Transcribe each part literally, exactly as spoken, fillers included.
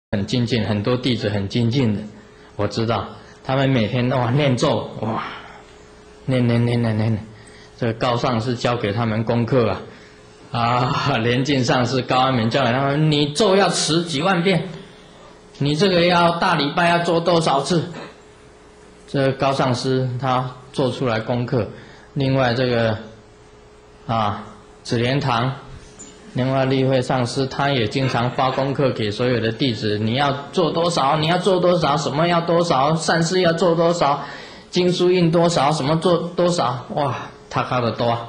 很精进，很多弟子很精进的，我知道他们每天哇念咒哇，念念念念念，这个高上师教给他们功课啊，啊莲尽上师高安明教给他们，你咒要持几万遍，你这个要大礼拜要做多少次？这个高上师他做出来功课，另外这个啊紫莲堂。另外，立慧上师他也经常发功课给所有的弟子，你要做多少，你要做多少，什么要多少，善事要做多少，经书印多少，什么做多少，哇，他看得多。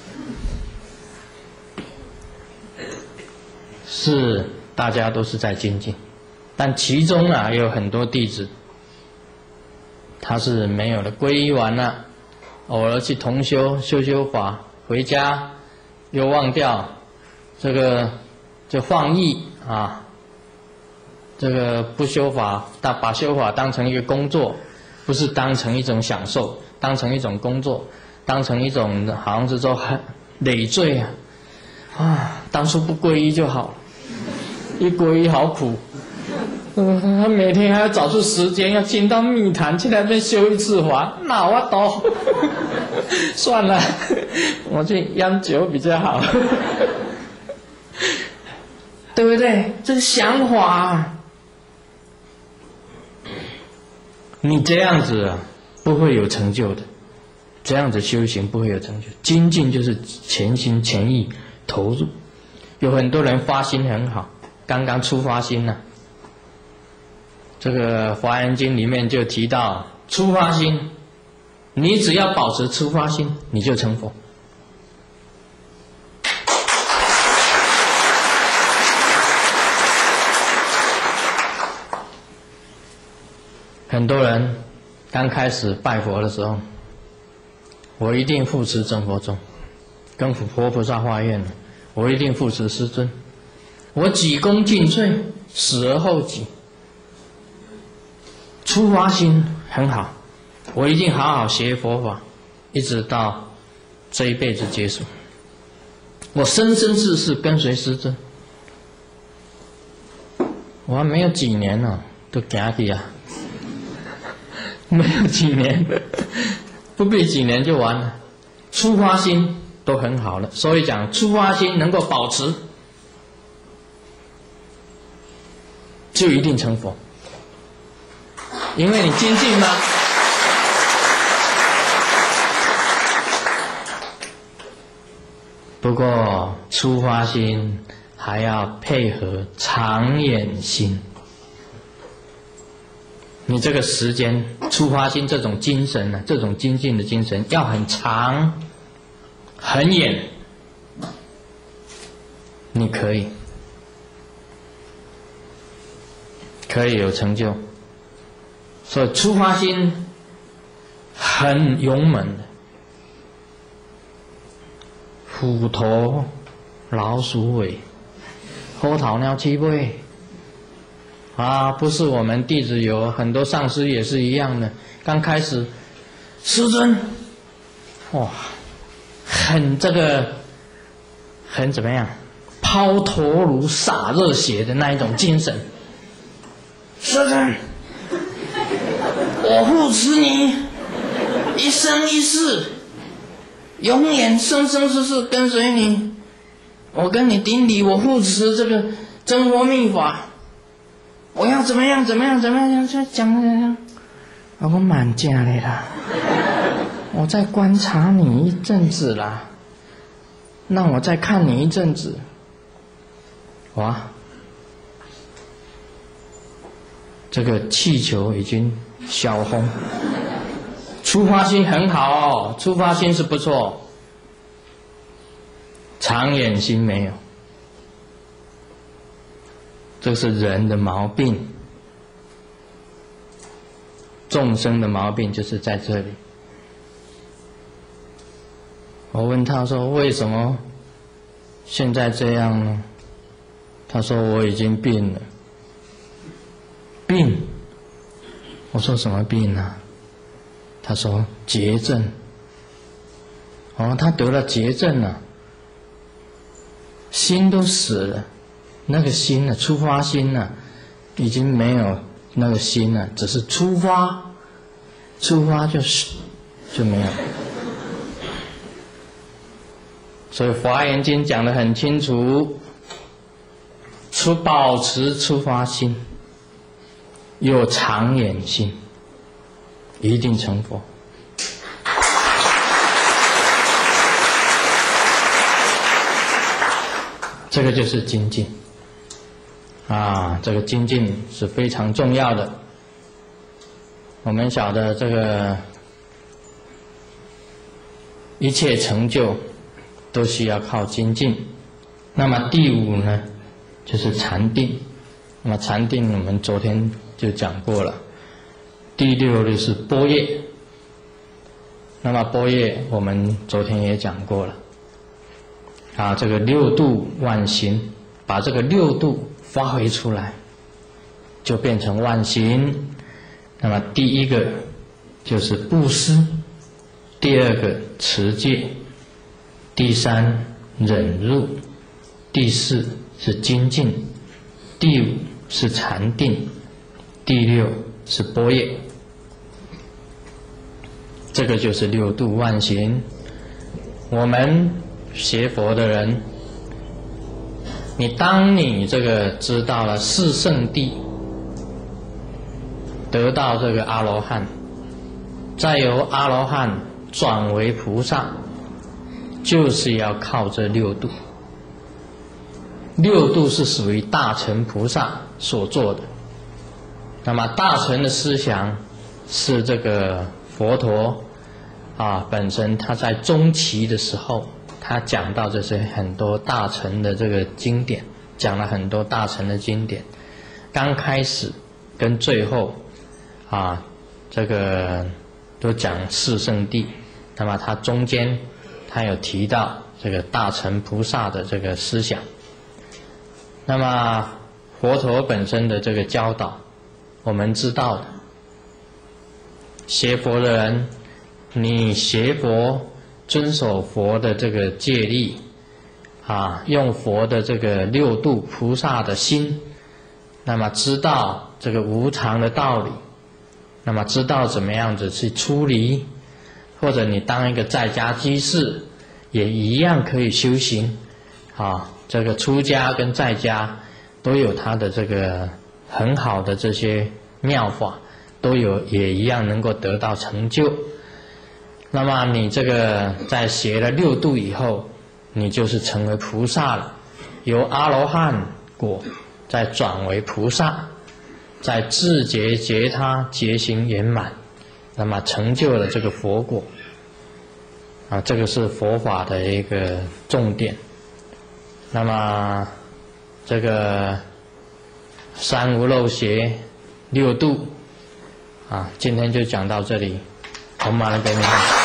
是大家都是在精进，但其中啊也有很多弟子，他是没有了皈依完了，偶尔去同修修修法，回家又忘掉。这个就放逸啊，这个不修法，把把修法当成一个工作，不是当成一种享受，当成一种工作，当成一种好像是说很累赘啊啊！当初不皈依就好，一皈依好苦，嗯，他每天还要找出时间要进到密坛去那边修一次法，那我都算了，我去烟酒比较好。对不对？这个想法、啊，你这样子啊，不会有成就的。这样子修行不会有成就。精进就是全心全意投入。有很多人发心很好，刚刚出发心呢、啊。这个《华严经》里面就提到，出发心，你只要保持出发心，你就成佛。很多人刚开始拜佛的时候，我一定护持真佛宗，跟佛菩萨发愿了，我一定护持师尊，我鞠躬尽瘁，死而后己，出发心很好，我一定好好学佛法，一直到这一辈子结束，我生生世世跟随师尊，我还没有几年呢、哦，都行去啊。没有几年，不必几年就完了。出发心都很好了，所以讲出发心能够保持，就一定成佛。因为你精进嘛。不过出发心还要配合长远心。你这个时间出发心这种精神呢、啊，这种精进的精神要很长、很远，你可以，可以有成就。所以出发心很勇猛的，虎头老鼠尾，虎头鸟七尾。啊，不是我们弟子有很多上师也是一样的。刚开始，师尊，哇，很这个，很怎么样，抛头颅洒热血的那一种精神。师尊，我护持你，一生一世，永远生生世世跟随你。我跟你顶礼，我护持这个真佛密法。我要怎么样怎么样怎么样就讲讲，我满家的啦，我再观察你一阵子啦，那我再看你一阵子，哇，这个气球已经小红，出发心很好哦，出发心是不错，长远心没有。这是人的毛病，众生的毛病就是在这里。我问他说：“为什么现在这样呢？”他说：“我已经病了。”病？我说什么病啊？他说：“结症。”哦，他得了结症了，心都死了。那个心呢、啊，出发心呢、啊， 已经没有那个心了，只是出发，出发就是就没有。所以《华严经》讲得很清楚，出保持出发心，有长远心，一定成佛。这个就是精进啊，这个精进是非常重要的。我们晓得这个一切成就都需要靠精进。那么第五呢，就是禅定。那么禅定我们昨天就讲过了。第六就是般若。那么般若我们昨天也讲过了。啊，这个六度万行，把这个六度发挥出来，就变成万行。那么第一个就是布施，第二个持戒，第三忍辱，第四是精进，第五是禅定，第六是般若。这个就是六度万行。我们学佛的人，你当你这个知道了四圣谛，得到这个阿罗汉，再由阿罗汉转为菩萨，就是要靠这六度。六度是属于大乘菩萨所做的。那么大乘的思想是这个佛陀啊本身他在中期的时候，他讲到这些很多大乘的这个经典，讲了很多大乘的经典。刚开始跟最后啊，这个都讲四圣谛。那么他中间他有提到这个大乘菩萨的这个思想。那么佛陀本身的这个教导，我们知道的，学佛的人，你学佛遵守佛的这个戒律啊，用佛的这个六度菩萨的心，那么知道这个无常的道理，那么知道怎么样子去出离，或者你当一个在家居士也一样可以修行啊。这个出家跟在家都有他的这个很好的这些妙法，都有也一样能够得到成就。那么你这个在学了六度以后，你就是成为菩萨了，由阿罗汉果再转为菩萨，在自觉觉他觉行圆满，那么成就了这个佛果啊，这个是佛法的一个重点。那么这个三无漏学六度啊，今天就讲到这里。唵嘛呢叭咪吽。